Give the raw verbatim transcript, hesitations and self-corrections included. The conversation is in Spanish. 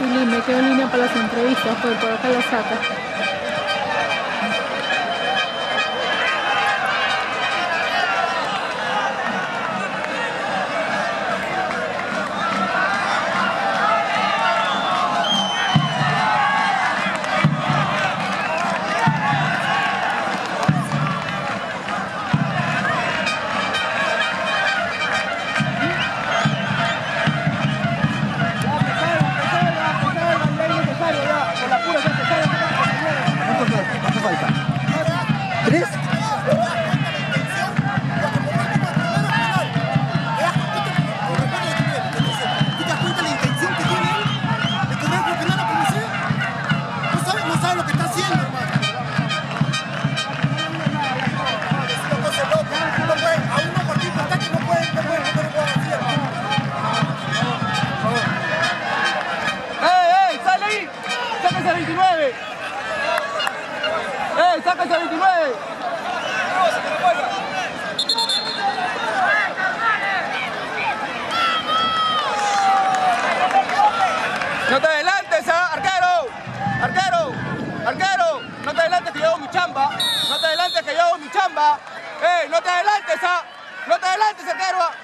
Tilín, me quedo en línea para las entrevistas, pues por acá la saca. ¿Tres? veintinueve! ¡Eh, sáquese veintinueve! ¡No te adelantes, ¿ah? ¡Arquero! ¡Arquero! ¡Arquero! ¡No te adelantes que yo hago mi chamba! ¡No te adelantes que yo hago mi chamba! ¡Eh, no te adelantes, ¿ah? ¡No te adelantes, arquero!